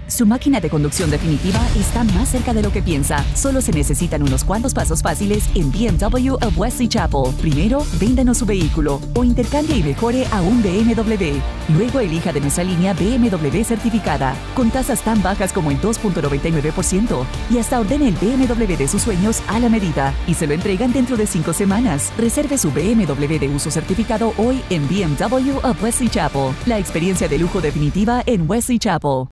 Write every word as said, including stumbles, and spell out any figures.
Su máquina de conducción definitiva está más cerca de lo que piensa. Solo se necesitan unos cuantos pasos fáciles en B M W of Wesley Chapel. Primero, véndanos su vehículo o intercambie y mejore a un B M W. Luego elija de nuestra línea B M W certificada, con tasas tan bajas como el dos punto noventa y nueve por ciento. Y hasta ordene el B M W de sus sueños a la medida y se lo entregan dentro de cinco semanas. Reserve su B M W de uso certificado hoy en B M W of Wesley Chapel. La experiencia de lujo definitiva en Wesley Chapel.